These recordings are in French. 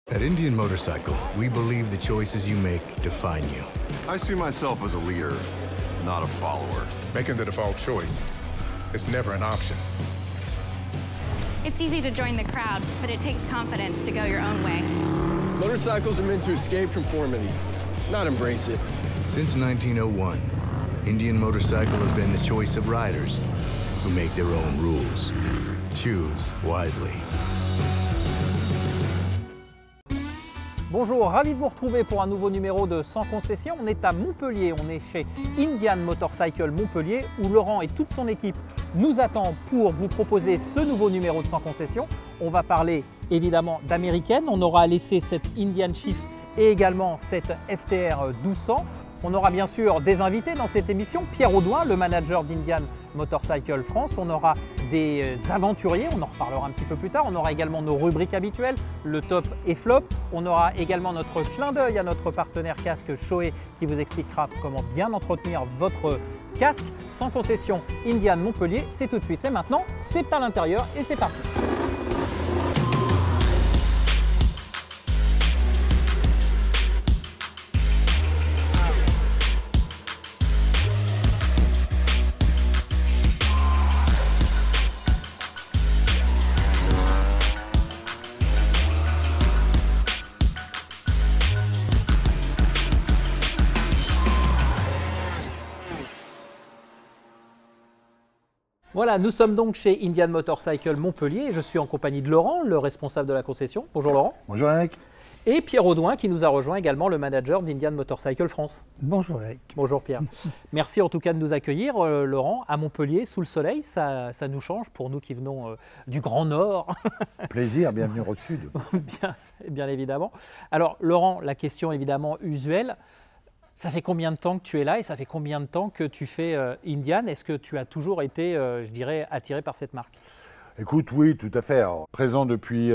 At Indian Motorcycle, we believe the choices you make define you. I see myself as a leader, not a follower. Making the default choice is never an option. It's easy to join the crowd, but it takes confidence to go your own way. Motorcycles are meant to escape conformity, not embrace it. Since 1901, Indian Motorcycle has been the choice of riders who make their own rules. Choose wisely. Bonjour, ravi de vous retrouver pour un nouveau numéro de Sans Concession. On est à Montpellier, on est chez Indian Motorcycle Montpellier où Laurent et toute son équipe nous attendent pour vous proposer ce nouveau numéro de Sans Concession. On va parler évidemment d'américaine, on aura laissé cette Indian Chief et également cette FTR 1200. On aura bien sûr des invités dans cette émission, Pierre Audouin, le manager d'Indian Motorcycle France. On aura des aventuriers, on en reparlera un petit peu plus tard. On aura également nos rubriques habituelles, le top et flop. On aura également notre clin d'œil à notre partenaire casque Shoei qui vous expliquera comment bien entretenir votre casque. Sans concession, Indian Montpellier, c'est tout de suite, c'est maintenant, c'est à l'intérieur et c'est parti. Voilà, nous sommes donc chez Indian Motorcycle Montpellier et je suis en compagnie de Laurent, le responsable de la concession. Bonjour Laurent. Bonjour Eric. Et Pierre Audouin qui nous a rejoint également, le manager d'Indian Motorcycle France. Bonjour Eric. Bonjour Pierre. Merci en tout cas de nous accueillir, Laurent, à Montpellier, sous le soleil. Ça nous change pour nous qui venons du Grand Nord. Plaisir, bienvenue au Sud. Bien évidemment. Alors Laurent, la question évidemment usuelle. Ça fait combien de temps que tu es là et ça fait combien de temps que tu fais Indian? Est-ce que tu as toujours été, je dirais, attiré par cette marque? Écoute, oui, tout à fait. Alors, présent depuis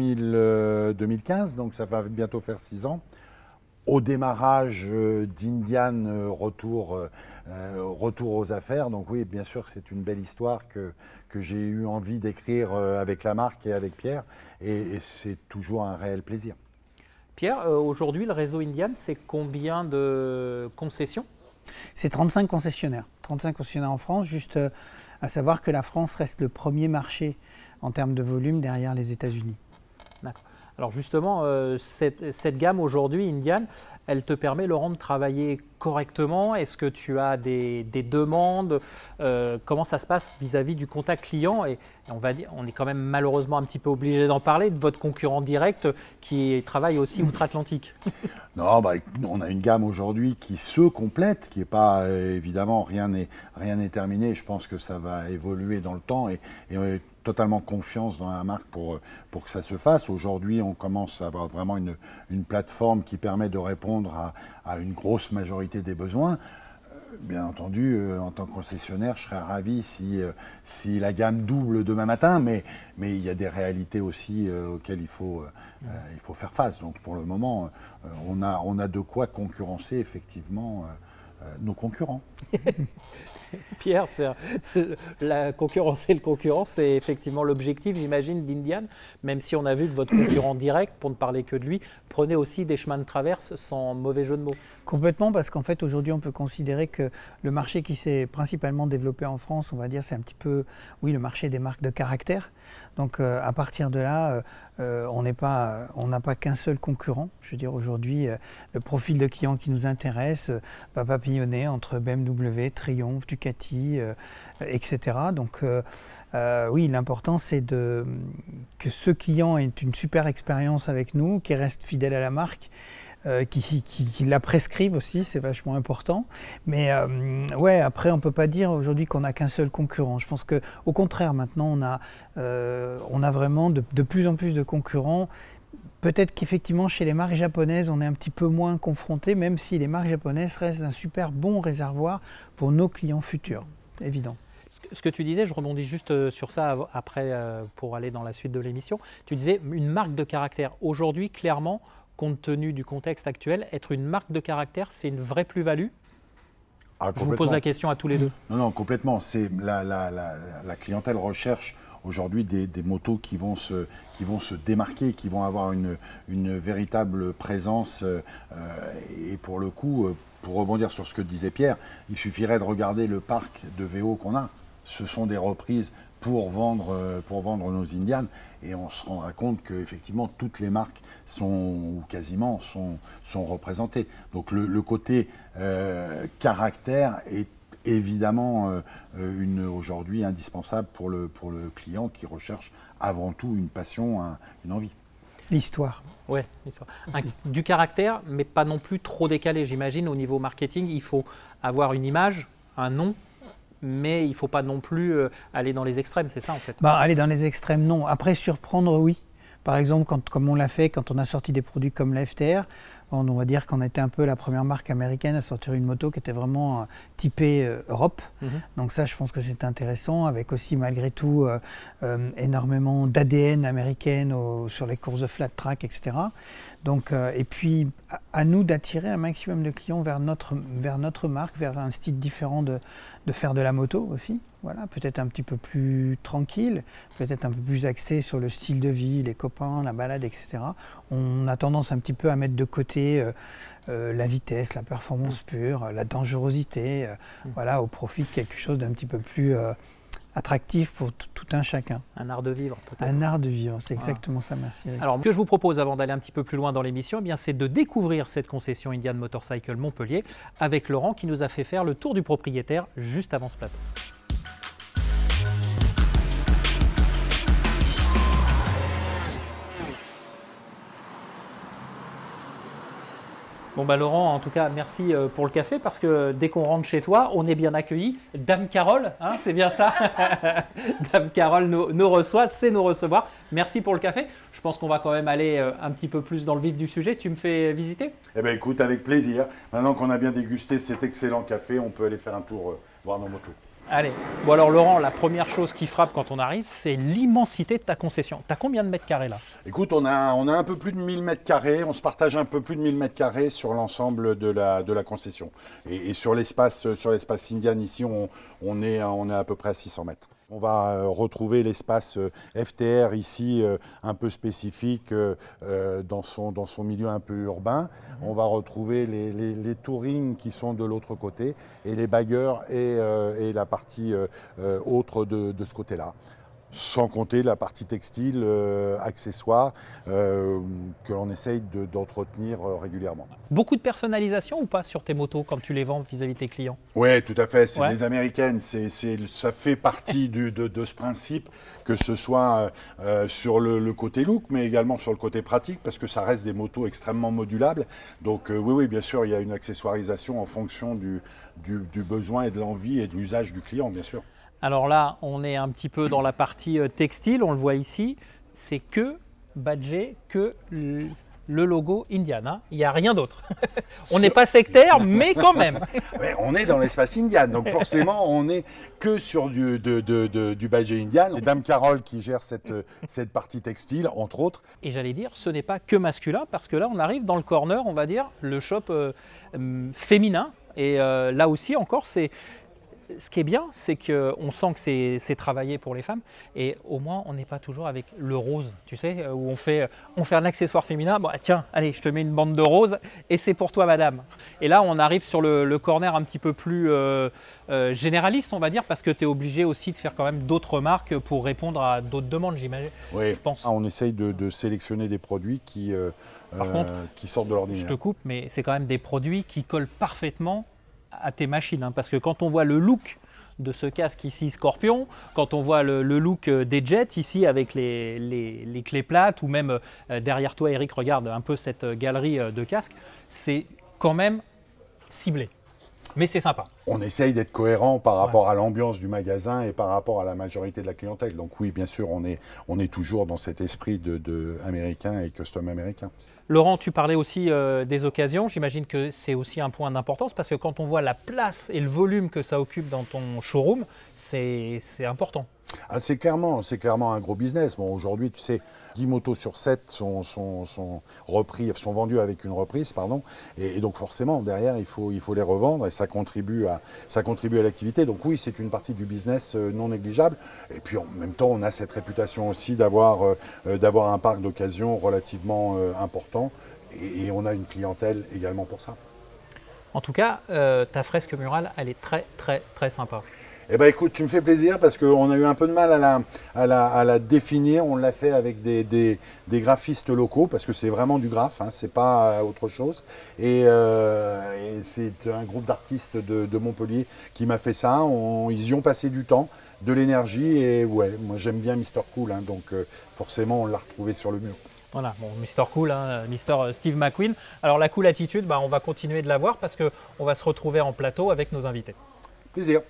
2015, donc ça va bientôt faire 6 ans. Au démarrage d'Indian, retour aux affaires. Donc oui, bien sûr, c'est une belle histoire que j'ai eu envie d'écrire avec la marque et avec Pierre. Et c'est toujours un réel plaisir. Pierre, aujourd'hui, le réseau Indian, c'est combien de concessions? C'est 35 concessionnaires. 35 concessionnaires en France, juste à savoir que la France reste le premier marché en termes de volume derrière les États-Unis. D'accord. Alors justement, cette gamme aujourd'hui, Indian, elle te permet, Laurent, de travailler correctement? Est-ce que tu as des demandes? Comment ça se passe vis-à-vis du contact client? Et on va dire, on est quand même malheureusement un petit peu obligé d'en parler, de votre concurrent direct qui travaille aussi outre-Atlantique. Non, on a une gamme aujourd'hui qui se complète, qui n'est pas, évidemment, rien n'est terminé. Je pense que ça va évoluer dans le temps et on a totalement confiance dans la marque pour que ça se fasse. Aujourd'hui, on commence à avoir vraiment une plateforme qui permet de répondre à une grosse majorité des besoins. Bien entendu, en tant que concessionnaire, je serais ravi si la gamme double demain matin, mais il y a des réalités aussi auxquelles il faut faire face. Donc pour le moment, on a de quoi concurrencer effectivement nos concurrents. Pierre, la concurrence et le concurrent, c'est effectivement l'objectif, j'imagine, d'Indian, même si on a vu que votre concurrent direct, pour ne parler que de lui, prenait aussi des chemins de traverse sans mauvais jeu de mots. Complètement, parce qu'en fait, aujourd'hui, on peut considérer que le marché qui s'est principalement développé en France, on va dire, c'est un petit peu, oui, le marché des marques de caractère. Donc, à partir de là, on n'a pas qu'un seul concurrent. Je veux dire, aujourd'hui, le profil de client qui nous intéresse va papillonner entre BMW, Triumph, Ducati, etc. Donc, oui, l'important, c'est que ce client ait une super expérience avec nous, qu'il reste fidèle à la marque, qui la prescrivent aussi, c'est vachement important. Mais ouais, après, on ne peut pas dire aujourd'hui qu'on n'a qu'un seul concurrent. Je pense qu'au contraire, maintenant, on a vraiment de plus en plus de concurrents. Peut-être qu'effectivement, chez les marques japonaises, on est un petit peu moins confronté, même si les marques japonaises restent un super bon réservoir pour nos clients futurs, évident. Ce que tu disais, je rebondis juste sur ça après pour aller dans la suite de l'émission. Tu disais une marque de caractère. Aujourd'hui, clairement, compte tenu du contexte actuel, être une marque de caractère, c'est une vraie plus-value? Je vous pose la question à tous les deux. Non, complètement. C'est la clientèle recherche aujourd'hui des motos qui vont se démarquer, qui vont avoir une véritable présence. Et pour le coup, pour rebondir sur ce que disait Pierre, il suffirait de regarder le parc de VO qu'on a. Ce sont des reprises pour vendre nos Indian, et on se rendra compte qu'effectivement toutes les marques ou quasiment sont représentées. Donc le côté caractère est évidemment aujourd'hui indispensable pour le client qui recherche avant tout une passion, une envie. L'histoire. Ouais, du caractère, mais pas non plus trop décalé. J'imagine au niveau marketing, il faut avoir une image, un nom, mais il ne faut pas non plus aller dans les extrêmes, c'est ça en fait? Aller dans les extrêmes, non. Après, surprendre, oui. Par exemple, comme on l'a fait quand on a sorti des produits comme la FTR, on va dire qu'on était un peu la première marque américaine à sortir une moto qui était vraiment typée Europe. Donc ça, je pense que c'est intéressant, avec aussi malgré tout énormément d'ADN américaine sur les courses de flat track, etc. Donc, et puis, à nous d'attirer un maximum de clients vers notre marque, vers un style différent de faire de la moto aussi. Voilà, peut-être un petit peu plus tranquille, peut-être un peu plus axé sur le style de vie, les copains, la balade, etc. On a tendance un petit peu à mettre de côté la vitesse, la performance pure, la dangerosité, voilà, au profit de quelque chose d'un petit peu plus attractif pour tout un chacun. Un art de vivre peut-être. Un art de vivre, c'est exactement ça, merci Eric. Alors, ce que je vous propose avant d'aller un petit peu plus loin dans l'émission, c'est de découvrir cette concession Indian Motorcycle Montpellier avec Laurent qui nous a fait faire le tour du propriétaire juste avant ce plateau. Bon Laurent, en tout cas, merci pour le café parce que dès qu'on rentre chez toi, on est bien accueillis. Dame Carole, hein, c'est bien ça. Dame Carole nous reçoit, c'est nous recevoir. Merci pour le café. Je pense qu'on va quand même aller un petit peu plus dans le vif du sujet. Tu me fais visiter? Eh bien écoute, avec plaisir. Maintenant qu'on a bien dégusté cet excellent café, on peut aller faire un tour voir nos motos. Allez. Bon alors Laurent, la première chose qui frappe quand on arrive, c'est l'immensité de ta concession. Tu as combien de mètres carrés là? Écoute, on a un peu plus de 1000 mètres carrés, on se partage un peu plus de 1000 mètres carrés sur l'ensemble de la concession. Et sur l'espace Indian ici, on est à peu près à 600 mètres. On va retrouver l'espace FTR ici, un peu spécifique dans son milieu un peu urbain. On va retrouver les touring qui sont de l'autre côté et les baggers et la partie autre de ce côté-là. Sans compter la partie textile, accessoires, que l'on essaye d'entretenir régulièrement. Beaucoup de personnalisation ou pas sur tes motos quand tu les vends vis-à-vis de tes clients? Oui, tout à fait. C'est des américaines. Ça fait partie de ce principe, que ce soit sur le côté look, mais également sur le côté pratique, parce que ça reste des motos extrêmement modulables. Donc oui, bien sûr, il y a une accessoirisation en fonction du besoin et de l'envie et de l'usage du client, bien sûr. Alors là, on est un petit peu dans la partie textile, on le voit ici. C'est que badgé, que le logo Indian. Hein. Il n'y a rien d'autre. On n'est pas sectaire, mais quand même. Mais on est dans l'espace Indian, donc forcément, on n'est que sur du badgé Indian. Et Dame Carole qui gère cette partie textile, entre autres. Et j'allais dire, ce n'est pas que masculin, parce que là, on arrive dans le corner, on va dire, le shop féminin. Et là aussi, encore, c'est... Ce qui est bien, c'est qu'on sent que c'est travaillé pour les femmes et au moins on n'est pas toujours avec le rose, tu sais, où on fait un accessoire féminin, bon, tiens, allez, je te mets une bande de rose et c'est pour toi madame. Et là on arrive sur le corner un petit peu plus généraliste, on va dire, parce que tu es obligé aussi de faire quand même d'autres marques pour répondre à d'autres demandes, j'imagine. Oui, je pense. On essaye de sélectionner des produits qui sortent de l'ordinaire. Je te coupe, mais c'est quand même des produits qui collent parfaitement à tes machines, hein, parce que quand on voit le look de ce casque ici Scorpion, quand on voit le look des Jets ici avec les clés plates, ou même derrière toi Eric, regarde un peu cette galerie de casques, c'est quand même ciblé. Mais c'est sympa. On essaye d'être cohérent par rapport à l'ambiance du magasin et par rapport à la majorité de la clientèle. Donc oui, bien sûr, on est toujours dans cet esprit de américain et custom américain. Laurent, tu parlais aussi des occasions. J'imagine que c'est aussi un point d'importance parce que quand on voit la place et le volume que ça occupe dans ton showroom, c'est important. Ah, c'est clairement un gros business. Bon, aujourd'hui, tu sais, 10 motos sur 7 sont vendues avec une reprise, pardon. Et donc forcément, derrière, il faut les revendre et ça contribue à l'activité. Donc oui, c'est une partie du business non négligeable. Et puis en même temps, on a cette réputation aussi d'avoir un parc d'occasion relativement important. Et on a une clientèle également pour ça. En tout cas, ta fresque murale, elle est très, très, très sympa. Eh bien écoute, tu me fais plaisir parce qu'on a eu un peu de mal à la définir. On l'a fait avec des graphistes locaux parce que c'est vraiment du graphe, hein, c'est pas autre chose. Et c'est un groupe d'artistes de Montpellier qui m'a fait ça. Ils y ont passé du temps, de l'énergie et ouais, moi j'aime bien Mr Cool, hein, donc forcément on l'a retrouvé sur le mur. Voilà, bon, Mr Cool, hein, Mr Steve McQueen. Alors la cool attitude, bah, on va continuer de la voir parce qu'on va se retrouver en plateau avec nos invités. Plaisir.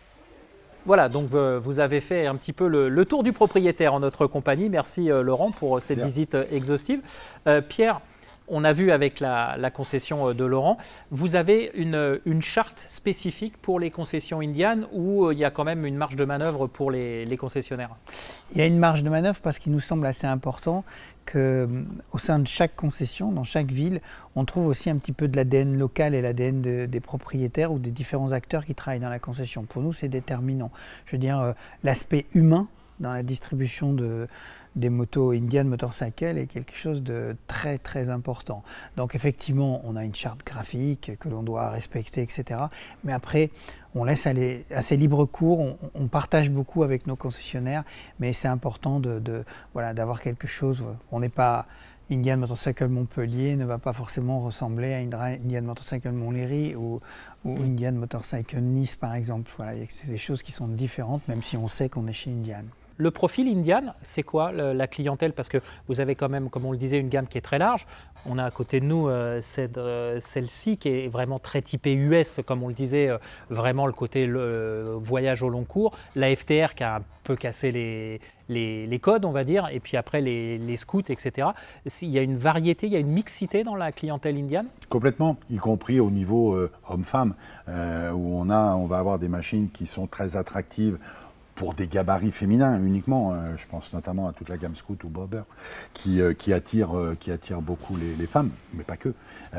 Voilà, donc vous avez fait un petit peu le tour du propriétaire en notre compagnie. Merci Laurent pour cette visite exhaustive. Pierre, on a vu avec la concession de Laurent, vous avez une charte spécifique pour les concessions Indian où il y a quand même une marge de manœuvre pour les concessionnaires? Il y a une marge de manœuvre parce qu'il nous semble assez important qu'au sein de chaque concession, dans chaque ville, on trouve aussi un petit peu de l'ADN local et l'ADN des propriétaires ou des différents acteurs qui travaillent dans la concession. Pour nous, c'est déterminant. Je veux dire, l'aspect humain dans la distribution des motos Indian Motorcycle est quelque chose de très très important. Donc effectivement, on a une charte graphique que l'on doit respecter, etc. Mais après, on laisse aller assez libre cours, on partage beaucoup avec nos concessionnaires, mais c'est important voilà, d'avoir quelque chose. On n'est pas Indian Motorcycle Montpellier ne va pas forcément ressembler à Indian Motorcycle Montlhéry ou Indian Motorcycle Nice par exemple. Voilà, c'est des choses qui sont différentes, même si on sait qu'on est chez Indian. Le profil Indian, c'est quoi la clientèle? Parce que vous avez quand même, comme on le disait, une gamme qui est très large. On a à côté de nous celle-ci qui est vraiment très typée US, comme on le disait, vraiment le côté voyage au long cours. La FTR qui a un peu cassé les codes, on va dire, et puis après les scouts, etc. Il y a une variété, il y a une mixité dans la clientèle indienne? Complètement, y compris au niveau homme-femme, où on va avoir des machines qui sont très attractives pour des gabarits féminins uniquement. Je pense notamment à toute la gamme Scout ou Border qui attire beaucoup les femmes, mais pas que.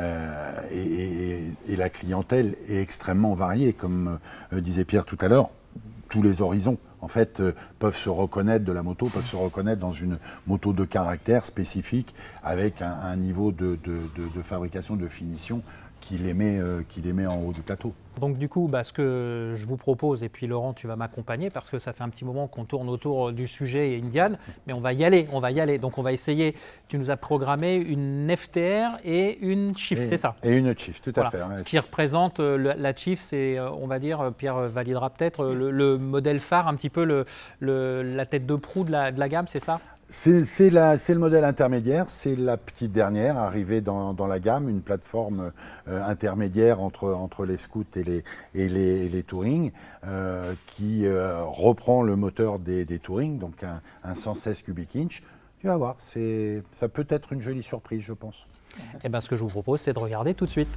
Et la clientèle est extrêmement variée, comme disait Pierre tout à l'heure. Tous les horizons, en fait, peuvent se reconnaître de la moto, peuvent se reconnaître dans une moto de caractère spécifique avec un niveau de fabrication, de finition qui les met en haut du plateau. Donc du coup, ce que je vous propose, et puis Laurent, tu vas m'accompagner parce que ça fait un petit moment qu'on tourne autour du sujet Indian, mais on va y aller. Donc on va essayer, tu nous as programmé une FTR et une Chief, c'est ça? Et une Chief, tout à fait. Ce qui représente la Chief, c'est, on va dire, Pierre validera peut-être, le modèle phare, un petit peu la tête de proue de la gamme, c'est ça? C'est le modèle intermédiaire, c'est la petite dernière arrivée dans la gamme, une plateforme intermédiaire entre les scouts et les touring, qui reprend le moteur des touring, donc un 116 cubic inch. Tu vas voir, ça peut être une jolie surprise, je pense. Et ce que je vous propose, c'est de regarder tout de suite.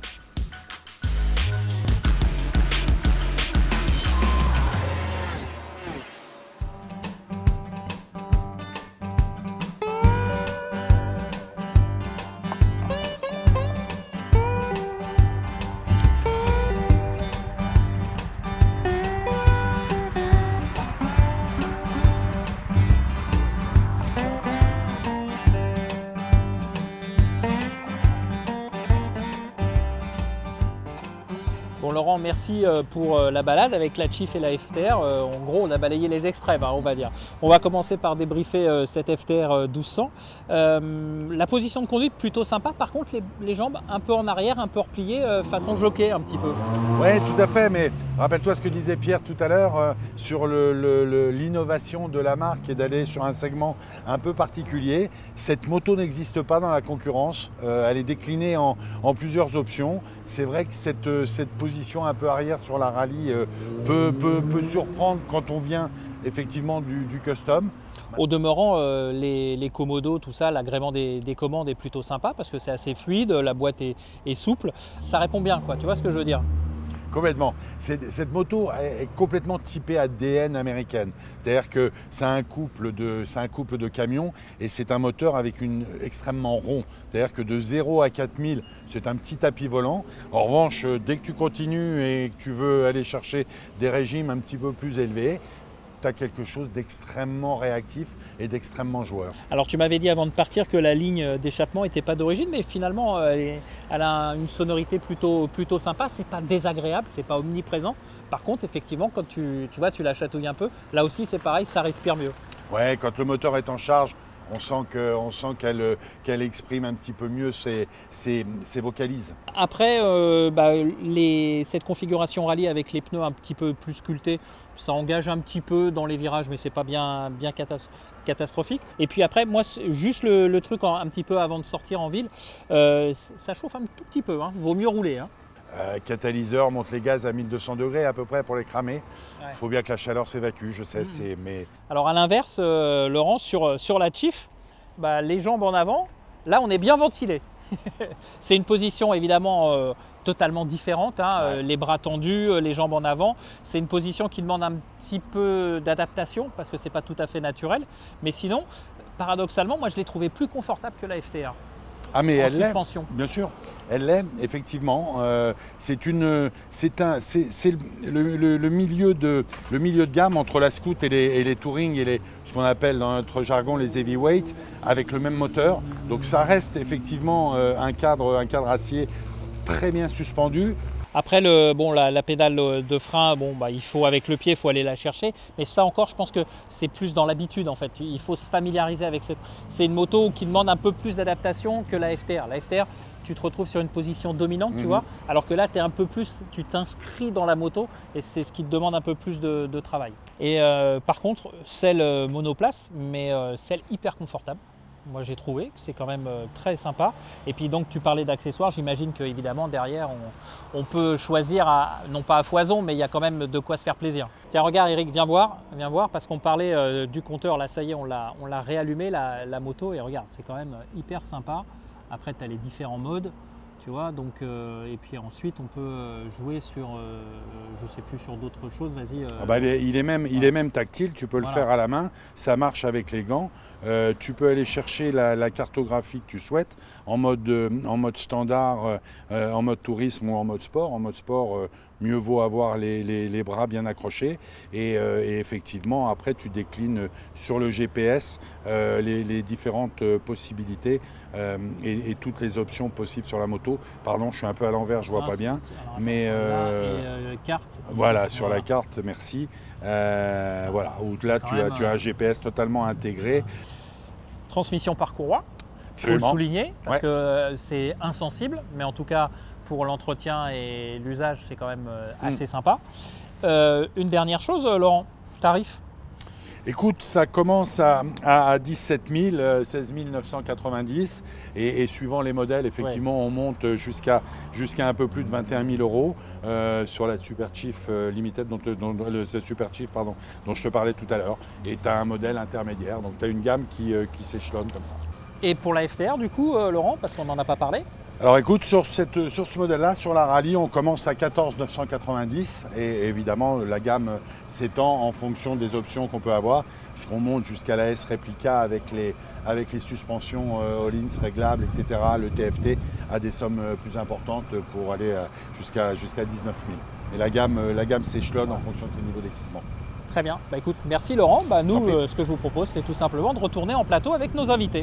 Bon Laurent, merci pour la balade avec la Chief et la FTR. En gros, on a balayé les extrêmes, on va dire. On va commencer par débriefer cette FTR 1200. La position de conduite plutôt sympa. Par contre, les jambes un peu en arrière, un peu repliées, façon jockey un petit peu. Oui, tout à fait. Mais rappelle-toi ce que disait Pierre tout à l'heure sur l'innovation de la marque et d'aller sur un segment un peu particulier. Cette moto n'existe pas dans la concurrence. Elle est déclinée en plusieurs options. C'est vrai que cette position un peu arrière sur la rallye peut surprendre quand on vient effectivement du custom. Au demeurant, les commodos, tout ça, l'agrément des commandes est plutôt sympa parce que c'est assez fluide, la boîte est souple. Ça répond bien, quoi. Tu vois ce que je veux dire? Complètement. Cette moto est complètement typée ADN américaine. C'est-à-dire que c'est un couple de camions et c'est un moteur avec extrêmement rond. C'est-à-dire que de 0 à 4000, c'est un petit tapis volant. En revanche, dès que tu continues et que tu veux aller chercher des régimes un petit peu plus élevés, tu as quelque chose d'extrêmement réactif et d'extrêmement joueur. Alors tu m'avais dit avant de partir que la ligne d'échappement n'était pas d'origine, mais finalement elle a une sonorité plutôt sympa, c'est pas désagréable, c'est pas omniprésent. Par contre effectivement quand tu vois, tu la chatouilles un peu, là aussi c'est pareil, ça respire mieux. Ouais, quand le moteur est en charge, on sent qu'elle exprime un petit peu mieux ses vocalises. Après, cette configuration rallye avec les pneus un petit peu plus sculptés, ça engage un petit peu dans les virages, mais c'est pas bien catastrophique. Et puis après, moi, juste le truc un petit peu avant de sortir en ville, ça chauffe un tout petit peu, hein. Vaut mieux rouler. Hein. Catalyseur, monte les gaz à 1200 degrés à peu près pour les cramer. Il faut bien que la chaleur s'évacue, je sais. Mais... Alors à l'inverse, Laurent, sur la Chief, les jambes en avant, là on est bien ventilé. C'est une position évidemment totalement différente, hein. Les bras tendus, les jambes en avant. C'est une position qui demande un petit peu d'adaptation parce que c'est pas tout à fait naturel. Mais sinon, paradoxalement, moi je l'ai trouvé plus confortable que la FTR. Ah mais elle l'est, bien sûr, elle l'est effectivement. C'est le milieu de gamme entre la Scout et les Touring et ce qu'on appelle dans notre jargon les heavyweights avec le même moteur. Donc ça reste effectivement un cadre acier très bien suspendu. Après, la pédale de frein, il faut avec le pied, il faut aller la chercher. Mais ça encore, je pense que c'est plus dans l'habitude en fait. Il faut se familiariser avec c'est une moto qui demande un peu plus d'adaptation que la FTR. La FTR, tu te retrouves sur une position dominante, tu vois, alors que là, tu t'inscris dans la moto et c'est ce qui te demande un peu plus de travail. Et par contre, celle monoplace, mais celle hyper confortable. Moi j'ai trouvé que c'est quand même très sympa. Et puis donc tu parlais d'accessoires, j'imagine qu'évidemment derrière on peut choisir, non pas à foison, mais il y a quand même de quoi se faire plaisir. Tiens regarde Eric, viens voir parce qu'on parlait du compteur, là ça y est on l'a réallumé la moto et regarde c'est quand même hyper sympa. Après tu as les différents modes. Tu vois, donc, et puis ensuite on peut jouer sur, je sais plus, sur d'autres choses, vas-y. Il est même tactile, tu peux le faire à la main, ça marche avec les gants. Tu peux aller chercher la cartographie que tu souhaites en mode standard, en mode tourisme ou en mode sport. En mode sport, mieux vaut avoir les bras bien accrochés et effectivement après tu déclines sur le GPS les différentes possibilités et toutes les options possibles sur la moto. Pardon, je suis un peu à l'envers, je vois pas bien, mais carte. Voilà, sur la carte, merci. Voilà, où là tu as un GPS totalement intégré. Transmission par courroie, il faut le souligner parce que c'est insensible, mais en tout cas pour l'entretien et l'usage c'est quand même assez sympa. Une dernière chose, Laurent, tarif? Écoute, ça commence à 17 000, 16 990 et suivant les modèles, effectivement, on monte jusqu'à un peu plus de 21 000 euros sur la Super Chief Limited, dont je te parlais tout à l'heure. Et tu as un modèle intermédiaire, donc tu as une gamme qui s'échelonne comme ça. Et pour la FTR, du coup, Laurent, parce qu'on n'en a pas parlé? Alors écoute, sur ce modèle-là, sur la Rallye, on commence à 14 990 et évidemment la gamme s'étend en fonction des options qu'on peut avoir, puisqu'on monte jusqu'à la S Replica avec les suspensions Öhlins réglables, etc., le TFT à des sommes plus importantes pour aller jusqu'à 19 000. Et la gamme s'échelonne en fonction de ses niveaux d'équipement. Très bien, écoute, merci Laurent. Nous, ce que je vous propose, c'est tout simplement de retourner en plateau avec nos invités.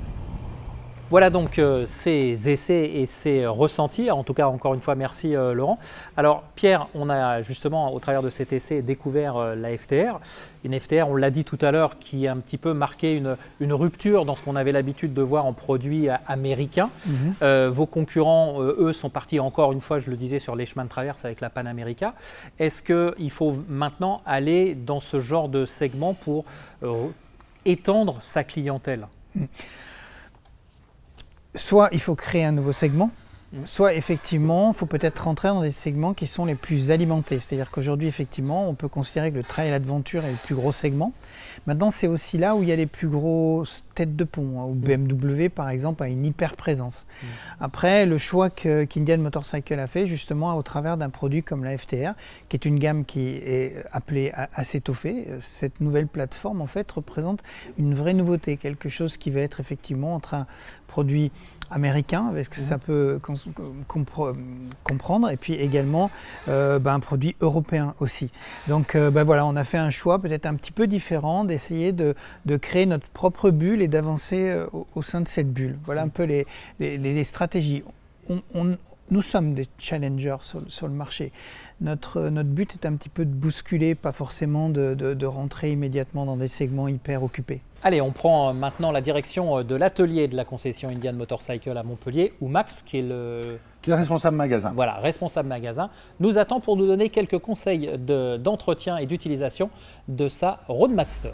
Voilà donc ces essais et ces ressentis. En tout cas, encore une fois, merci Laurent. Alors Pierre, on a justement, au travers de cet essai, découvert la FTR. Une FTR, on l'a dit tout à l'heure, qui a un petit peu marqué une rupture dans ce qu'on avait l'habitude de voir en produits américains. Vos concurrents, eux, sont partis encore une fois, je le disais, sur les chemins de traverse avec la Pan America. Est-ce qu'il faut maintenant aller dans ce genre de segment pour étendre sa clientèle? Soit il faut créer un nouveau segment, soit effectivement, il faut peut-être rentrer dans des segments qui sont les plus alimentés. C'est-à-dire qu'aujourd'hui, effectivement, on peut considérer que le trail adventure est le plus gros segment. Maintenant, c'est aussi là où il y a les plus grosses têtes de pont, où BMW, par exemple, a une hyper présence. Après, le choix qu'Indian Motorcycle a fait, justement, au travers d'un produit comme la FTR, qui est une gamme qui est appelée à s'étoffer, cette nouvelle plateforme, en fait, représente une vraie nouveauté, quelque chose qui va être effectivement entre un produit américain, avec ce que ça peut comprendre, et puis également un produit européen aussi. Donc voilà, on a fait un choix peut-être un petit peu différent, d'essayer de créer notre propre bulle et d'avancer au sein de cette bulle. Voilà un peu les stratégies. Nous sommes des challengers sur le marché. Notre but est un petit peu de bousculer, pas forcément de rentrer immédiatement dans des segments hyper occupés. Allez, on prend maintenant la direction de l'atelier de la concession Indian Motorcycle à Montpellier, où Max, qui est le responsable magasin. Voilà, responsable magasin, nous attend pour nous donner quelques conseils d'entretien et d'utilisation de sa Roadmaster.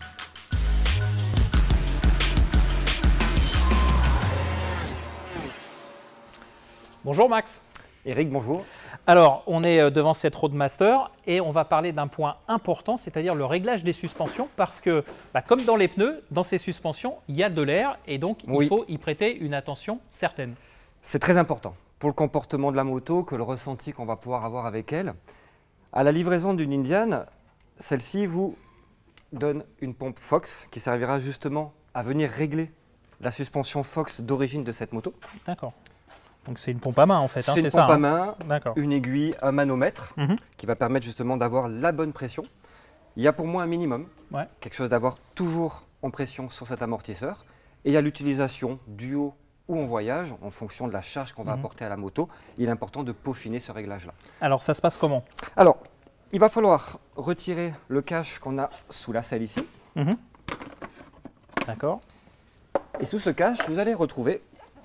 Bonjour Max. Eric, bonjour. Alors, on est devant cette Roadmaster et on va parler d'un point important, c'est-à-dire le réglage des suspensions, parce que, comme dans les pneus, dans ces suspensions, il y a de l'air et donc il faut y prêter une attention certaine. C'est très important pour le comportement de la moto que le ressenti qu'on va pouvoir avoir avec elle. À la livraison d'une Indian, celle-ci vous donne une pompe Fox qui servira justement à venir régler la suspension Fox d'origine de cette moto. D'accord. Donc c'est une pompe à main en fait. C'est une pompe à main, une aiguille, un manomètre qui va permettre justement d'avoir la bonne pression. Il y a pour moi un minimum, quelque chose d'avoir toujours en pression sur cet amortisseur. Et il y a l'utilisation du haut ou en voyage, en fonction de la charge qu'on va apporter à la moto. Il est important de peaufiner ce réglage-là. Alors ça se passe comment? Alors, il va falloir retirer le cache qu'on a sous la selle ici. D'accord. Et sous ce cache, vous allez retrouver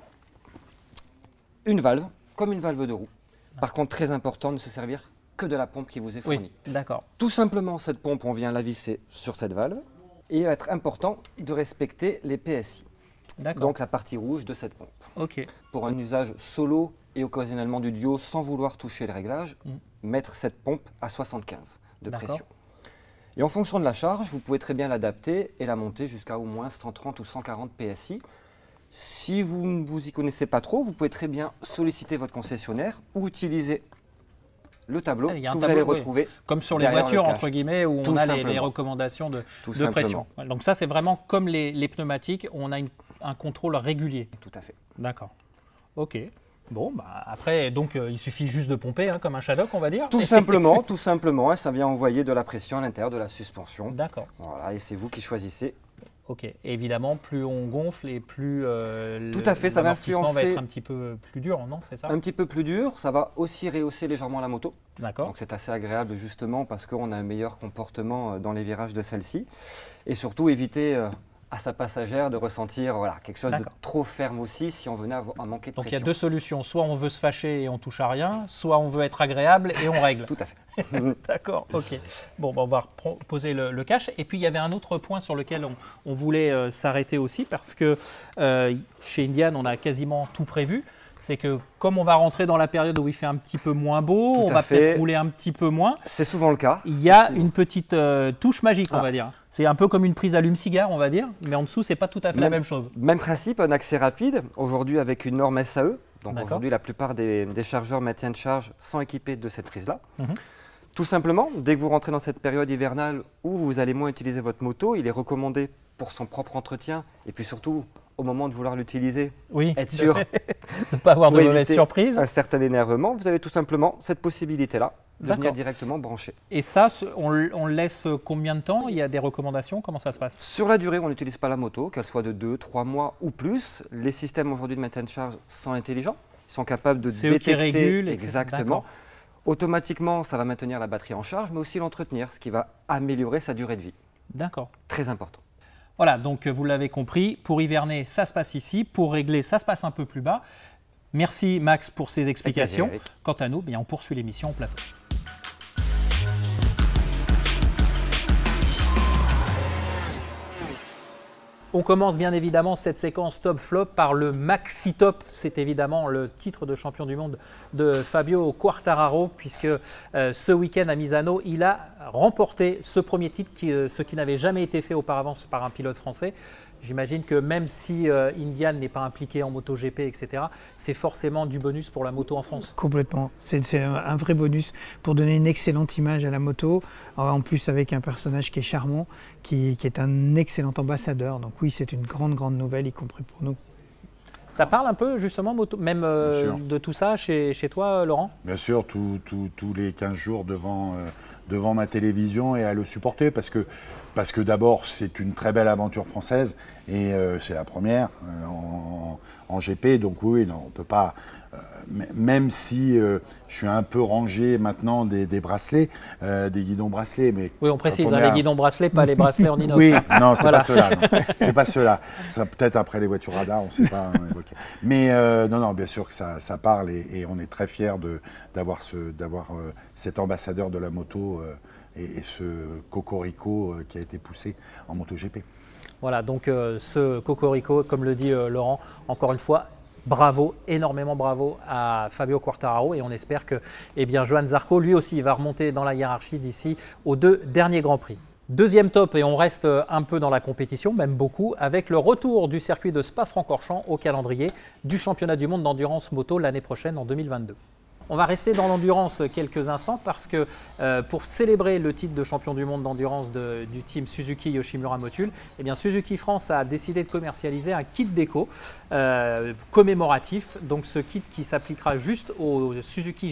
une valve, comme une valve de roue. Par contre, très important, ne se servir que de la pompe qui vous est fournie. Oui, d'accord. Tout simplement, cette pompe, on vient la visser sur cette valve. Et il va être important de respecter les PSI. Donc la partie rouge de cette pompe. Pour un usage solo et occasionnellement du duo, sans vouloir toucher le réglage, mettre cette pompe à 75 de pression. Et en fonction de la charge, vous pouvez très bien l'adapter et la monter jusqu'à au moins 130 ou 140 PSI. Si vous ne vous y connaissez pas trop, vous pouvez très bien solliciter votre concessionnaire ou utiliser le tableau que vous allez retrouver. Comme sur les voitures, entre guillemets, où on a les recommandations de pression. Donc ça, c'est vraiment comme les pneumatiques, on a un contrôle régulier. Tout à fait. D'accord. Ok. Bon, après, donc il suffit juste de pomper, comme un Shadok, on va dire. Tout simplement, tout simplement, et ça vient envoyer de la pression à l'intérieur de la suspension. D'accord. Voilà, et c'est vous qui choisissez. Ok. Et évidemment, plus on gonfle et plus tout à fait, ça va influencer. Va être un petit peu plus dur, non? C'est ça? Un petit peu plus dur. Ça va aussi rehausser légèrement la moto. D'accord. Donc c'est assez agréable justement parce qu'on a un meilleur comportement dans les virages de celle-ci. Et surtout éviter à sa passagère de ressentir quelque chose de trop ferme aussi si on venait à manquer de pression. Donc il y a deux solutions. Soit on veut se fâcher et on touche à rien, soit on veut être agréable et on règle. Tout à fait. D'accord, ok. Bon, on va poser le cache. Et puis il y avait un autre point sur lequel on voulait s'arrêter aussi parce que chez Indian, on a quasiment tout prévu. C'est que comme on va rentrer dans la période où il fait un petit peu moins beau, on va peut-être rouler un petit peu moins. C'est souvent le cas. Il y a une petite touche magique, on va dire. C'est un peu comme une prise allume-cigare, on va dire, mais en dessous, c'est pas tout à fait la même chose. Même principe, un accès rapide, aujourd'hui avec une norme SAE. Donc aujourd'hui, la plupart des chargeurs maintiennent charge sans équiper de cette prise-là. Tout simplement, dès que vous rentrez dans cette période hivernale où vous allez moins utiliser votre moto, il est recommandé pour son propre entretien et puis surtout au moment de vouloir l'utiliser, être sûr de ne pas avoir de mauvaises surprises. Un certain énervement, vous avez tout simplement cette possibilité-là de venir directement brancher. Et ça, on laisse combien de temps? Il y a des recommandations? Comment ça se passe? Sur la durée, on n'utilise pas la moto, qu'elle soit de 2, 3 mois ou plus. Les systèmes aujourd'hui de maintien de charge sont intelligents. Ils sont capables de détecter. Eux qui régulent, exactement. Automatiquement, ça va maintenir la batterie en charge, mais aussi l'entretenir, ce qui va améliorer sa durée de vie. D'accord. Très important. Voilà, donc vous l'avez compris, pour hiverner, ça se passe ici. Pour régler, ça se passe un peu plus bas. Merci Max pour ces explications. Quant à nous, on poursuit l'émission au plateau. On commence bien évidemment cette séquence top-flop par le Maxi Top. C'est évidemment le titre de champion du monde de Fabio Quartararo, puisque ce week-end à Misano, il a remporté ce premier titre, ce qui n'avait jamais été fait auparavant par un pilote français. J'imagine que même si Indian n'est pas impliqué en MotoGP, etc., c'est forcément du bonus pour la moto en France. Complètement. C'est un vrai bonus pour donner une excellente image à la moto. En plus, avec un personnage qui est charmant, qui est un excellent ambassadeur. Donc oui, c'est une grande nouvelle, y compris pour nous. Ça parle un peu justement, même de tout ça chez toi, Laurent? Bien sûr, tous les 15 jours devant ma télévision et à le supporter parce que d'abord c'est une très belle aventure française et c'est la première en GP, donc oui, non, on peut pas, même si je suis un peu rangé maintenant des bracelets, des guidons bracelets, mais oui, on précise, les guidons bracelets, pas les bracelets en inox. Oui, non, c'est voilà. Pas ceux-là, c'est pas ceux-là. Ça peut-être après les voitures radar, on ne sait pas évoquer. Mais non, bien sûr que ça parle et on est très fiers d'avoir cet ambassadeur de la moto et ce cocorico qui a été poussé en MotoGP. Voilà, donc ce cocorico, comme le dit Laurent, encore une fois, bravo, énormément bravo à Fabio Quartararo et on espère que Johann Zarco, lui aussi, va remonter dans la hiérarchie d'ici aux 2 derniers Grands Prix. Deuxième top, et on reste un peu dans la compétition, même beaucoup, avec le retour du circuit de Spa-Francorchamps au calendrier du championnat du monde d'endurance moto l'année prochaine en 2022. On va rester dans l'endurance quelques instants parce que pour célébrer le titre de champion du monde d'endurance du team Suzuki Yoshimura Motul, Suzuki France a décidé de commercialiser un kit déco commémoratif. Donc ce kit qui s'appliquera juste au Suzuki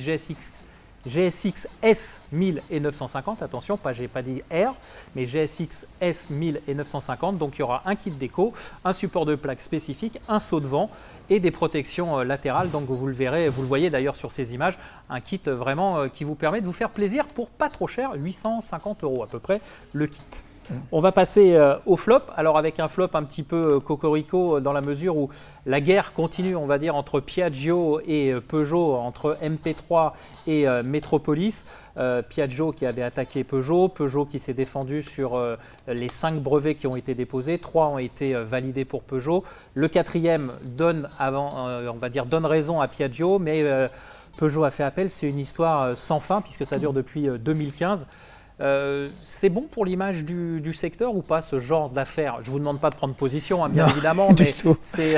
GSX S1000 et 950, attention, j'ai pas dit R, mais GSX S1000 et 950, donc il y aura un kit déco, un support de plaque spécifique, un saut de vent et des protections latérales, donc vous le verrez, vous le voyez d'ailleurs sur ces images, un kit vraiment qui vous permet de vous faire plaisir pour pas trop cher, 850 € à peu près le kit. On va passer au flop, alors avec un flop un petit peu cocorico dans la mesure où la guerre continue, on va dire, entre Piaggio et Peugeot, entre MP3 et Metropolis. Piaggio qui avait attaqué Peugeot qui s'est défendu sur les 5 brevets qui ont été déposés, 3 ont été validés pour Peugeot. Le 4e donne raison à Piaggio, mais Peugeot a fait appel. C'est une histoire sans fin puisque ça dure depuis 2015. C'est bon pour l'image du secteur ou pas ce genre d'affaires? Je ne vous demande pas de prendre position, bien évidemment, mais c'est…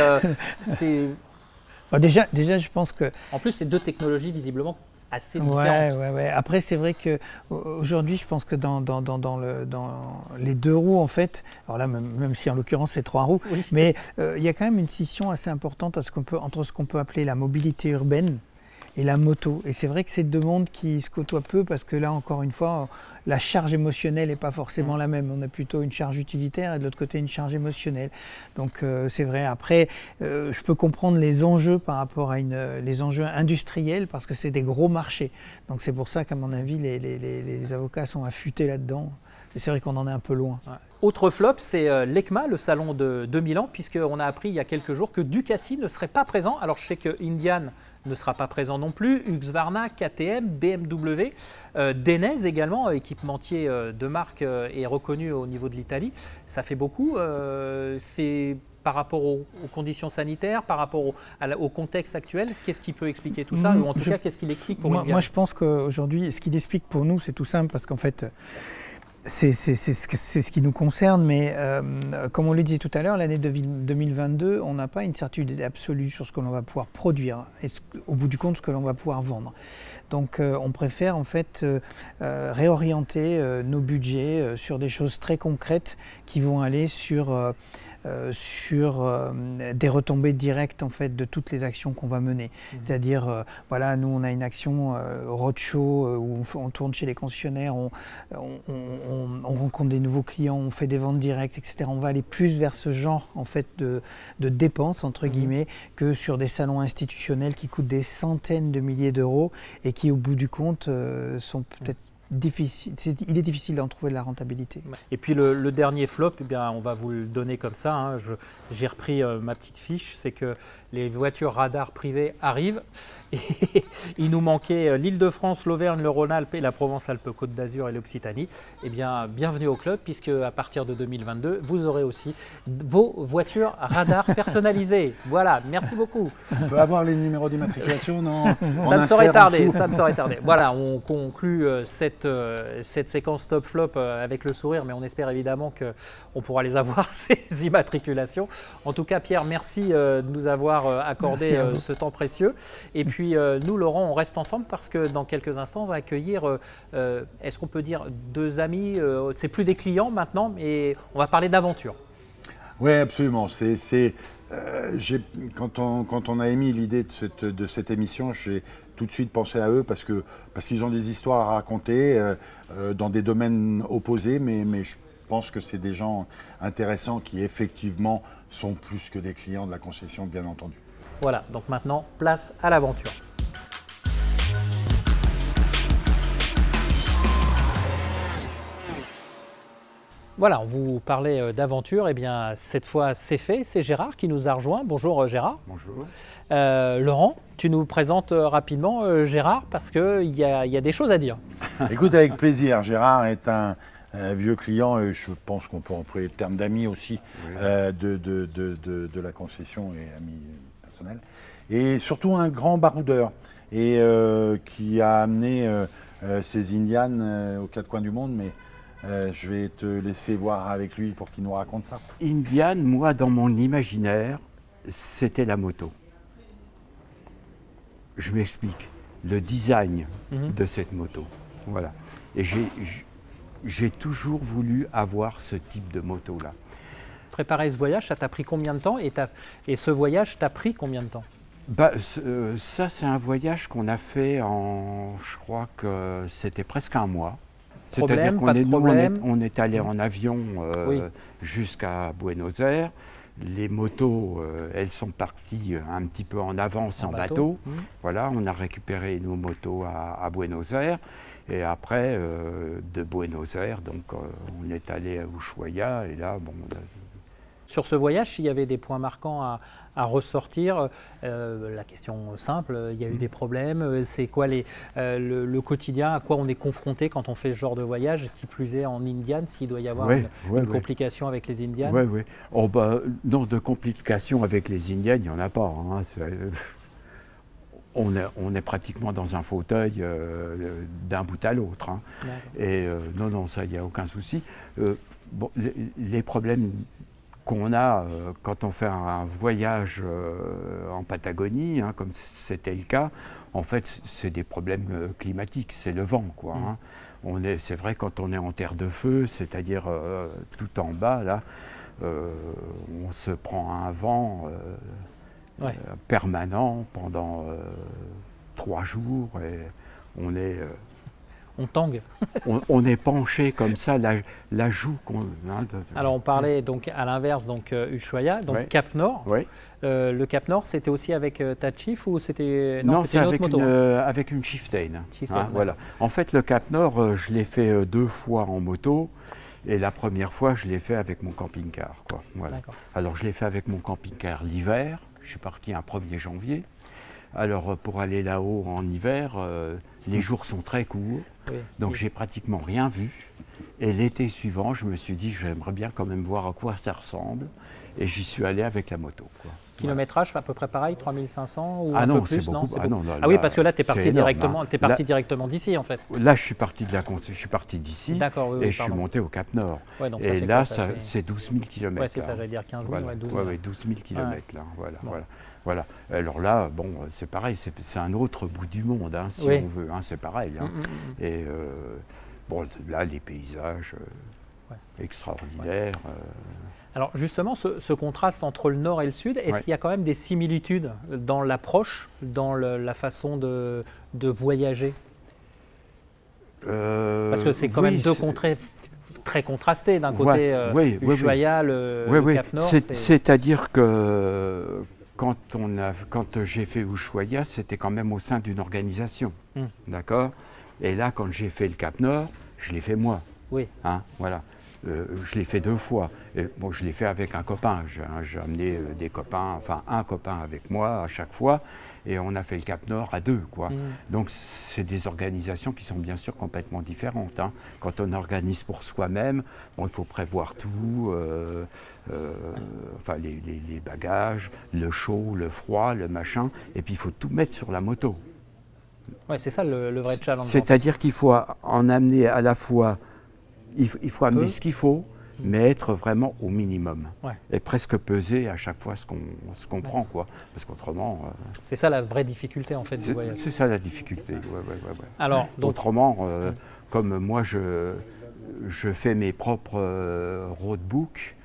Déjà, je pense que… En plus, c'est 2 technologies visiblement assez différentes. Ouais. Après, c'est vrai qu'aujourd'hui, je pense que dans les 2 roues, en fait, alors là, même si en l'occurrence c'est 3 roues, oui. Mais il y a quand même une scission assez importante entre ce qu'on peut appeler la mobilité urbaine et la moto. Et c'est vrai que c'est 2 mondes qui se côtoient peu parce que là, encore une fois, la charge émotionnelle n'est pas forcément la même. On a plutôt une charge utilitaire et de l'autre côté une charge émotionnelle. Donc c'est vrai. Après, je peux comprendre les enjeux par rapport à les enjeux industriels parce que c'est des gros marchés. Donc c'est pour ça qu'à mon avis, les avocats sont affûtés là-dedans. Et c'est vrai qu'on en est un peu loin. Ouais. Autre flop, c'est l'ECMA, le salon de Milan, puisqu'on a appris il y a quelques jours que Ducati ne serait pas présent. Alors je sais que Indian ne sera pas présent non plus, Husqvarna, KTM, BMW, Denez également, équipementier de marque et reconnu au niveau de l'Italie. Ça fait beaucoup, c'est par rapport aux conditions sanitaires, par rapport au contexte actuel. Qu'est-ce qui peut expliquer tout ça? Ou en tout cas, qu'est-ce qu'il explique pour Indian? Moi, je pense qu'aujourd'hui, ce qu'il explique pour nous, c'est tout simple, parce qu'en fait, c'est ce qui nous concerne, mais comme on le disait tout à l'heure, l'année 2022, on n'a pas une certitude absolue sur ce que l'on va pouvoir produire et au bout du compte ce que l'on va pouvoir vendre. Donc on préfère en fait réorienter nos budgets sur des choses très concrètes qui vont aller sur des retombées directes en fait de toutes les actions qu'on va mener. C'est-à-dire, voilà, nous on a une action roadshow où on tourne chez les concessionnaires, on rencontre des nouveaux clients, on fait des ventes directes, etc. On va aller plus vers ce genre en fait de dépenses entre guillemets que sur des salons institutionnels qui coûtent des centaines de milliers d'euros et qui au bout du compte sont peut-être il est difficile d'en trouver de la rentabilité. Et puis le dernier flop, eh bien, on va vous le donner comme ça. Hein. J'ai repris ma petite fiche, c'est que les voitures radar privées arrivent. Et il nous manquait l'Île-de-France, l'Auvergne, le Rhône-Alpes et la Provence-Alpes-Côte d'Azur et l'Occitanie. Eh bien, bienvenue au club, puisque à partir de 2022, vous aurez aussi vos voitures radar personnalisées. Voilà, merci beaucoup. On peut avoir les numéros d'immatriculation, non? Ça ne saurait tarder, ça ne saurait tarder. Voilà, on conclut cette séquence top-flop avec le sourire, mais on espère évidemment qu'on pourra les avoir, ces immatriculations. En tout cas, Pierre, merci de nous avoir accordé ce temps précieux. Et puis, nous, Laurent, on reste ensemble parce que dans quelques instants, on va accueillir, est-ce qu'on peut dire, deux amis, c'est plus des clients maintenant, mais on va parler d'aventure. Oui, absolument. Quand on a émis l'idée de cette émission, j'ai tout de suite pensé à eux parce qu'ils ont des histoires à raconter dans des domaines opposés, mais je pense que c'est des gens intéressants qui effectivement sont plus que des clients de la concession, bien entendu. Voilà, donc maintenant, place à l'aventure. Voilà, on vous parlait d'aventure, et bien cette fois c'est fait, c'est Gérard qui nous a rejoint. Bonjour Gérard. Bonjour. Laurent, tu nous présentes rapidement Gérard parce qu'il y a des choses à dire. Écoute, avec plaisir. Gérard est un vieux client, et je pense qu'on peut employer le terme d'ami aussi, oui. de la concession et ami personnel. Et surtout un grand baroudeur et qui a amené ses Indian aux quatre coins du monde, mais je vais te laisser voir avec lui pour qu'il nous raconte ça. Indian, moi, dans mon imaginaire, c'était la moto. Je m'explique. Le design de cette moto. Voilà. Et j'ai toujours voulu avoir ce type de moto-là. Préparer ce voyage, ça t'a pris combien de temps et ce voyage t'a pris combien de temps? Ça, c'est un voyage qu'on a fait en, je crois que c'était presque un mois. C'est-à-dire qu'on est allé en avion jusqu'à Buenos Aires. Les motos, elles sont parties un petit peu en avance en bateau. Voilà, on a récupéré nos motos à Buenos Aires. Et après, de Buenos Aires, donc on est allé à Ushuaia. Et là, bon. Sur ce voyage, il y avait des points marquants à ressortir. La question simple, il y a eu des problèmes. C'est quoi le quotidien, à quoi on est confronté quand on fait ce genre de voyage, qui plus est en Indian, s'il doit y avoir une complication avec les Indians? Oui. Oh, non, de complications avec les Indians, il n'y en a pas. Hein. On est pratiquement dans un fauteuil d'un bout à l'autre. Hein. Et non, ça, il n'y a aucun souci. Bon, les problèmes qu'on a quand on fait un voyage en Patagonie, hein, comme c'était le cas, en fait, c'est des problèmes climatiques, c'est le vent, quoi. Hein. C'est vrai, quand on est en terre de feu, c'est-à-dire tout en bas, là, on se prend un vent permanent pendant 3 jours et on est... on tangue. on est penché comme ça, la joue. Alors on parlait donc à l'inverse, donc Ushuaia, donc Cap Nord. Le Cap Nord, c'était aussi avec ta Chief ou c'était... Non, c'est avec une Chieftain. Hein, voilà. En fait, le Cap Nord, je l'ai fait 2 fois en moto. Et la première fois, je l'ai fait avec mon camping-car. Voilà. Alors, je l'ai fait avec mon camping-car l'hiver. Je suis parti un 1er janvier. Alors, pour aller là-haut en hiver, les jours sont très courts. Donc, j'ai pratiquement rien vu. Et l'été suivant, je me suis dit, j'aimerais bien quand même voir à quoi ça ressemble. Et j'y suis allé avec la moto. Kilométrage à peu près pareil, 3500 ou un peu plus, c'est beaucoup. Là, oui, parce que là, tu es parti directement, directement d'ici, en fait. Là, je suis parti d'ici et je suis monté au Cap Nord. Et là, c'est 12 000 km. Oui, c'est ça, j'allais dire 15 000, 12 000. Oui, 12 000 km, là, voilà. Alors là, bon, c'est pareil, c'est un autre bout du monde, hein, si on veut, hein, c'est pareil. Hein. Et bon, là, les paysages extraordinaires. Alors justement, ce contraste entre le nord et le sud, est-ce qu'il y a quand même des similitudes dans l'approche, dans la façon de voyager? Parce que c'est quand même deux contrées très contrastées. D'un côté, Ushuaia, le Cap Nord. C'est-à-dire que quand j'ai fait Ushuaia, c'était quand même au sein d'une organisation, d'accord? Et là, quand j'ai fait le Cap Nord, je l'ai fait moi. Oui. Hein, voilà. Je l'ai fait 2 fois. Et, bon, je l'ai fait avec un copain. J'ai amené des copains, enfin un copain avec moi à chaque fois. Et on a fait le Cap Nord à 2, quoi. Donc c'est des organisations qui sont bien sûr complètement différentes. Hein. Quand on organise pour soi-même, bon, il faut prévoir tout, enfin les bagages, le chaud, le froid, le machin, et puis il faut tout mettre sur la moto. Ouais, c'est ça le vrai challenge. C'est-à-dire qu'il faut en amener à la fois, il faut amener ce qu'il faut, mais être vraiment au minimum. Ouais. Et presque peser à chaque fois ce qu'on prend, quoi. Parce qu'autrement... c'est ça la vraie difficulté, en fait, du voyage. C'est ça la difficulté, ouais. Alors, donc... Autrement, comme moi, je fais mes propres roadbooks,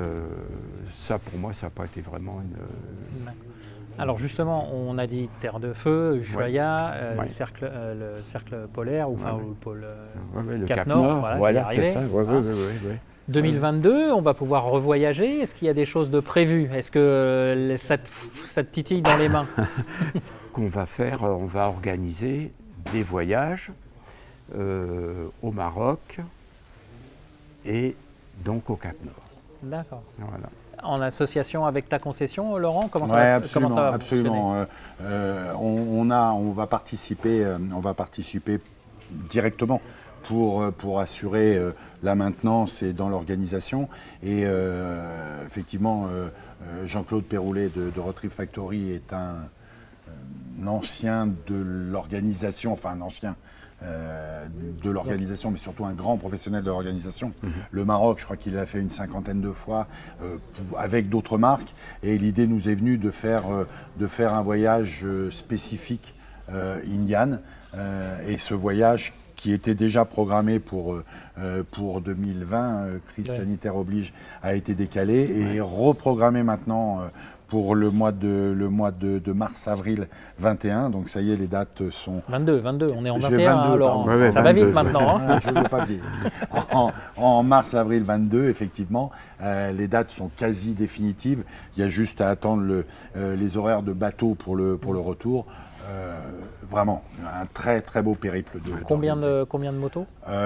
ça, pour moi, ça n'a pas été vraiment une... Alors justement, on a dit Terre de Feu, Ushuaïa, le cercle polaire, ou enfin le pôle le Cap Nord, voilà, c'est ça. 2022, on va pouvoir revoyager. Est-ce qu'il y a des choses de prévues? Est-ce que ça te titille dans les mains? Qu'on va faire, on va organiser des voyages au Maroc et donc au Cap Nord. D'accord. Voilà. En association avec ta concession, Laurent, comment ça va absolument. On va participer directement pour assurer la maintenance et dans l'organisation. Et effectivement, Jean-Claude Péroulet de Road Trip Factory est un ancien de l'organisation, enfin un ancien de l'organisation, mais surtout un grand professionnel de l'organisation. Le Maroc, je crois qu'il l'a fait une 50aine de fois avec d'autres marques. Et l'idée nous est venue de faire un voyage spécifique Indian. Et ce voyage qui était déjà programmé pour 2020, crise sanitaire oblige, a été décalé et reprogrammé maintenant pour le mois de mars-avril 21. Donc ça y est, les dates sont... 22, on est en 21, alors ça va vite maintenant. Hein. Je ne veux pas vite. En mars-avril 22, effectivement, les dates sont quasi définitives. Il y a juste à attendre les horaires de bateau pour le retour. Vraiment, un très très beau périple. Combien de motos?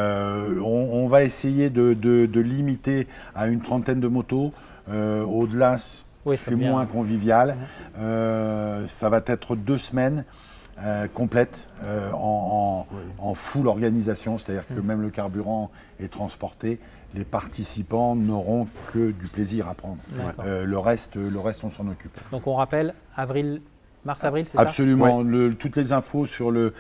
On va essayer de limiter à une 30aine de motos. Au-delà, c'est moins convivial. Ça va être 2 semaines complètes en full organisation, c'est-à-dire que même le carburant est transporté. Les participants n'auront que du plaisir à prendre. Le reste, on s'en occupe. Donc on rappelle, mars-avril, c'est ça? Absolument. Toutes les infos sur le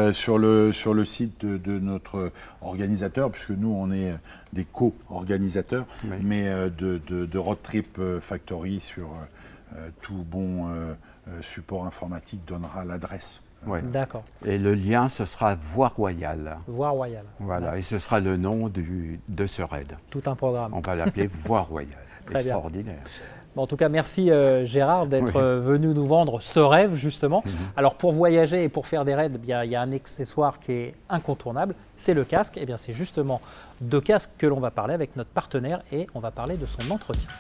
site de notre organisateur, puisque nous, on est des co-organisateurs, mais de Road Trip Factory sur tout bon support informatique donnera l'adresse. D'accord. Et le lien, ce sera Voie Royale. Voie Royale. Voilà, et ce sera le nom de ce raid. Tout un programme. On va l'appeler Voie Royale. Extraordinaire. Bon, en tout cas, merci Gérard d'être venu nous vendre ce rêve, justement. Alors, pour voyager et pour faire des raids, il y a un accessoire qui est incontournable, c'est le casque. Et bien, c'est justement de casque que l'on va parler avec notre partenaire et on va parler de son entretien.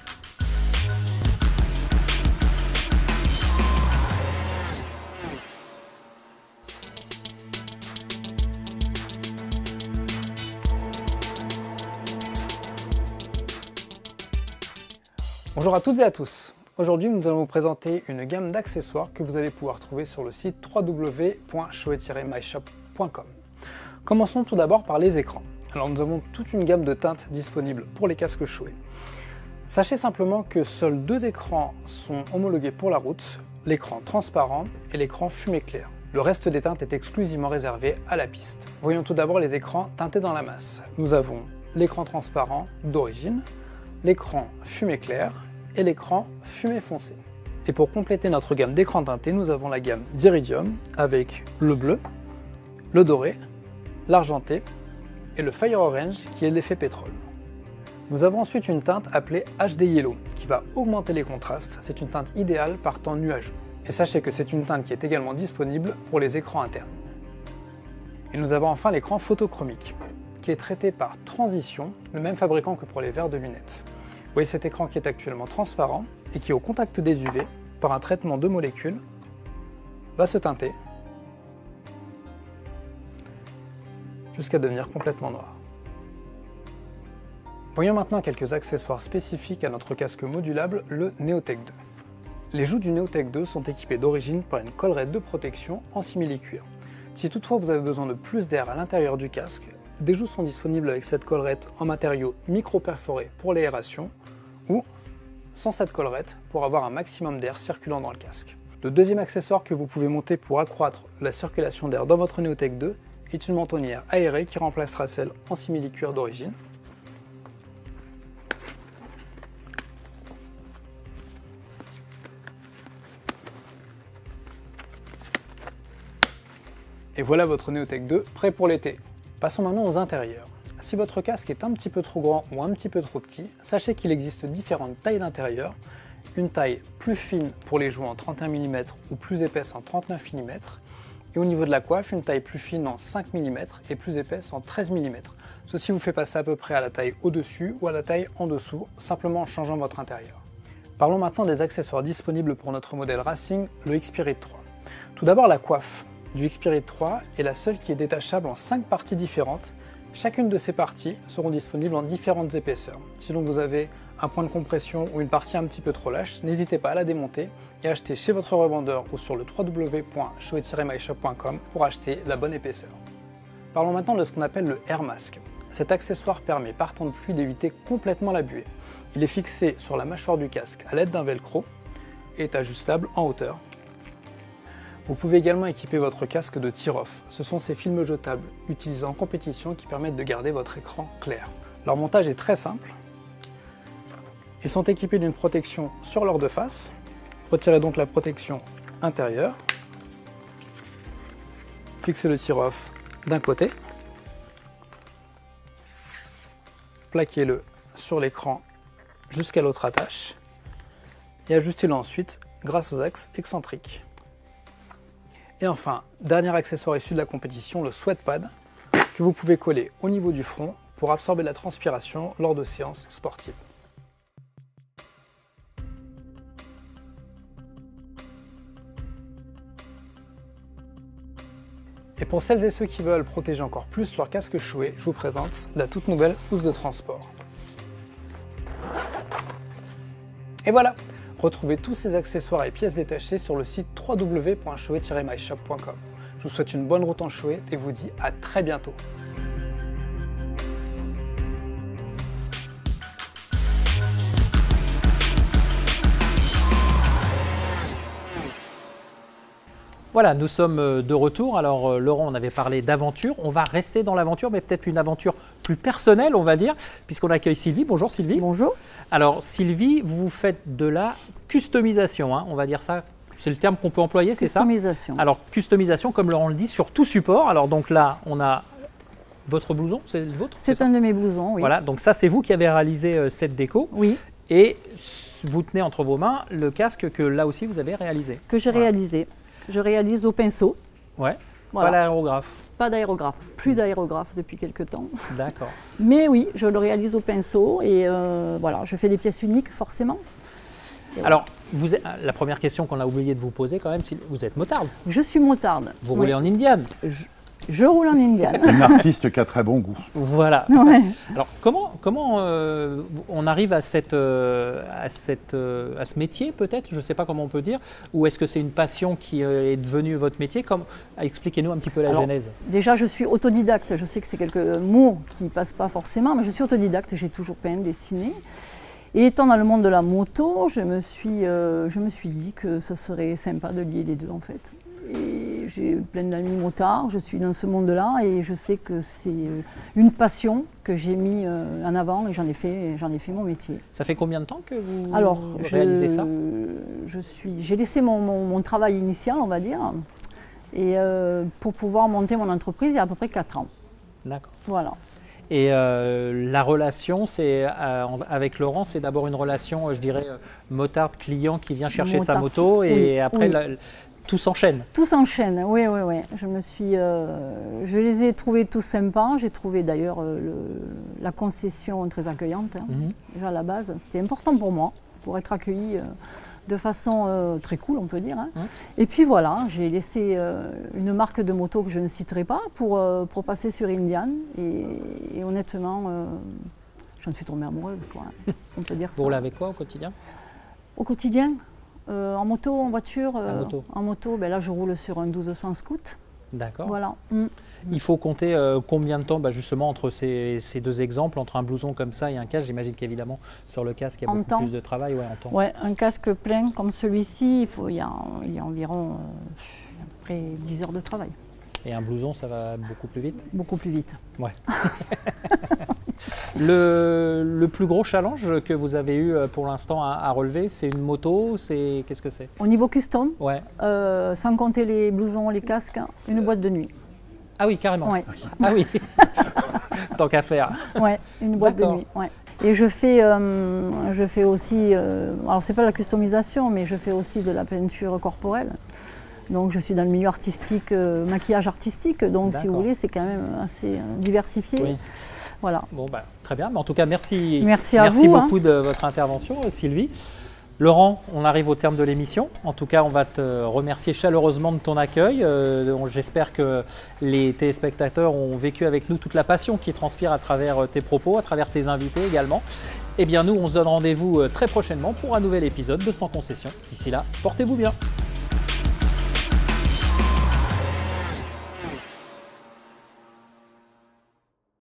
Bonjour à toutes et à tous. Aujourd'hui, nous allons vous présenter une gamme d'accessoires que vous allez pouvoir trouver sur le site www.shoei-myshop.com. Commençons tout d'abord par les écrans. Alors nous avons toute une gamme de teintes disponibles pour les casques Shoei. Sachez simplement que seuls 2 écrans sont homologués pour la route, l'écran transparent et l'écran fumée claire. Le reste des teintes est exclusivement réservé à la piste. Voyons tout d'abord les écrans teintés dans la masse. Nous avons l'écran transparent d'origine, l'écran fumée claire et l'écran fumée foncée. Et pour compléter notre gamme d'écrans teintés, nous avons la gamme d'Iridium avec le bleu, le doré, l'argenté et le Fire Orange qui est l'effet pétrole. Nous avons ensuite une teinte appelée HD Yellow qui va augmenter les contrastes. C'est une teinte idéale par temps nuageux. Et sachez que c'est une teinte qui est également disponible pour les écrans internes. Et nous avons enfin l'écran photochromique qui est traité par Transition, le même fabricant que pour les verres de lunettes. Vous voyez cet écran qui est actuellement transparent et qui, au contact des UV, par un traitement de molécules, va se teinter jusqu'à devenir complètement noir. Voyons maintenant quelques accessoires spécifiques à notre casque modulable, le Neotech 2. Les joues du Neotech 2 sont équipées d'origine par une collerette de protection en simili-cuir. Si toutefois vous avez besoin de plus d'air à l'intérieur du casque, des joues sont disponibles avec cette collerette en matériaux micro-perforés pour l'aération ou sans cette collerette pour avoir un maximum d'air circulant dans le casque. Le deuxième accessoire que vous pouvez monter pour accroître la circulation d'air dans votre Neotech 2 est une mentonnière aérée qui remplacera celle en simili-cuir d'origine. Et voilà votre Neotech 2 prêt pour l'été. Passons maintenant aux intérieurs. Si votre casque est un petit peu trop grand ou un petit peu trop petit, sachez qu'il existe différentes tailles d'intérieur. Une taille plus fine pour les joues en 31 mm ou plus épaisse en 39 mm. Et au niveau de la coiffe, une taille plus fine en 5 mm et plus épaisse en 13 mm. Ceci vous fait passer à peu près à la taille au-dessus ou à la taille en dessous, simplement en changeant votre intérieur. Parlons maintenant des accessoires disponibles pour notre modèle Racing, le X-Spirit 3. Tout d'abord la coiffe du X-Spirit 3 est la seule qui est détachable en 5 parties différentes. Chacune de ces parties seront disponibles en différentes épaisseurs. Si donc vous avez un point de compression ou une partie un petit peu trop lâche, n'hésitez pas à la démonter et acheter chez votre revendeur ou sur le www.shoe-myshop.com pour acheter la bonne épaisseur. Parlons maintenant de ce qu'on appelle le Air Mask. Cet accessoire permet par temps de pluie d'éviter complètement la buée. Il est fixé sur la mâchoire du casque à l'aide d'un velcro et est ajustable en hauteur. Vous pouvez également équiper votre casque de tear-off. Ce sont ces films jetables utilisés en compétition qui permettent de garder votre écran clair. Leur montage est très simple. Ils sont équipés d'une protection sur leur deux faces. Retirez donc la protection intérieure. Fixez le tear-off d'un côté. Plaquez-le sur l'écran jusqu'à l'autre attache. Et ajustez-le ensuite grâce aux axes excentriques. Et enfin, dernier accessoire issu de la compétition, le sweatpad, que vous pouvez coller au niveau du front pour absorber la transpiration lors de séances sportives. Et pour celles et ceux qui veulent protéger encore plus leur casque Shoei, je vous présente la toute nouvelle housse de transport. Et voilà! Retrouvez tous ces accessoires et pièces détachées sur le site www.shoe-myshop.com. Je vous souhaite une bonne route en Shoei et vous dis à très bientôt. Voilà, nous sommes de retour. Alors Laurent, on avait parlé d'aventure. On va rester dans l'aventure, mais peut-être une aventure plus personnelle, on va dire, puisqu'on accueille Sylvie. Bonjour Sylvie. Bonjour. Alors Sylvie, vous faites de la customisation, hein, on va dire ça. C'est le terme qu'on peut employer, c'est ça? Customisation. Alors customisation, comme Laurent le dit, sur tout support. Alors donc là, on a votre blouson, c'est le vôtre? C'est un de mes blousons, oui. Voilà, donc ça c'est vous qui avez réalisé cette déco. Oui. Et vous tenez entre vos mains le casque que là aussi vous avez réalisé. Que j'ai réalisé. Je réalise au pinceau. Ouais, voilà. Pas l'aérographe. Pas d'aérographe, plus d'aérographe depuis quelques temps. D'accord. Mais oui, je le réalise au pinceau et voilà, je fais des pièces uniques forcément. Et alors, la première question qu'on a oublié de vous poser quand même, vous êtes motarde. Je suis motarde. Vous roulez en Indian. Je roule en Indian. Une artiste qui a très bon goût. Voilà. Ouais. Alors, comment on arrive à ce métier, peut-être, je ne sais pas comment on peut dire, ou est-ce que c'est une passion qui est devenue votre métier? Expliquez-nous un petit peu la genèse. Déjà, je suis autodidacte. Je sais que c'est quelques mots qui ne passent pas forcément, mais je suis autodidacte. J'ai toujours peint, dessiné. Et étant dans le monde de la moto, je me suis dit que ce serait sympa de lier les deux, en fait. Et j'ai plein d'amis motards, je suis dans ce monde-là et je sais que c'est une passion que j'ai mis en avant et j'en ai fait mon métier. Ça fait combien de temps que vous réalisez ça? J'ai laissé mon travail initial, on va dire, et pour pouvoir monter mon entreprise il y a à peu près 4 ans. D'accord. Voilà. Et la relation, avec Laurent, c'est d'abord une relation, je dirais, motard-client qui vient chercher sa moto et oui, après... Oui. Tout s'enchaîne. Tout s'enchaîne, oui. Je les ai trouvés tous sympas. J'ai trouvé d'ailleurs la concession très accueillante. Déjà à la base, c'était important pour moi, pour être accueillie de façon très cool, on peut dire. Hein. Et puis voilà, j'ai laissé une marque de moto que je ne citerai pas pour passer sur Indian. Et honnêtement, j'en suis tombée amoureuse, quoi. On peut dire ça. Vous roulez avec quoi au quotidien? Au quotidien, en moto, en voiture. En moto, ben là, je roule sur un 1200 Scoot. D'accord. Voilà. Il faut compter combien de temps justement entre ces deux exemples, entre un blouson comme ça et un casque? J'imagine qu'évidemment sur le casque il y a beaucoup plus de travail en temps. Ouais, un casque plein comme celui-ci, il y a environ à peu près 10 heures de travail. Et un blouson, ça va beaucoup plus vite? Beaucoup plus vite. Ouais. Le plus gros challenge que vous avez eu pour l'instant à relever, c'est une moto? Qu'est-ce que c'est? Au niveau custom, ouais. Sans compter les blousons, les casques, une boîte de nuit. Ah oui, carrément. Ouais. Ah oui. Tant qu'à faire. Ouais, une boîte de nuit. Ouais. Et je fais aussi, alors c'est pas la customisation, mais je fais aussi de la peinture corporelle. Donc je suis dans le milieu artistique, maquillage artistique, donc si vous voulez, c'est quand même assez diversifié. Oui. Voilà. Bon, très bien, mais en tout cas, merci à vous, beaucoup de votre intervention, Sylvie. Laurent, on arrive au terme de l'émission. En tout cas, on va te remercier chaleureusement de ton accueil. J'espère que les téléspectateurs ont vécu avec nous toute la passion qui transpire à travers tes propos, à travers tes invités également. Eh bien, nous, on se donne rendez-vous très prochainement pour un nouvel épisode de Sans Concession. D'ici là, portez-vous bien.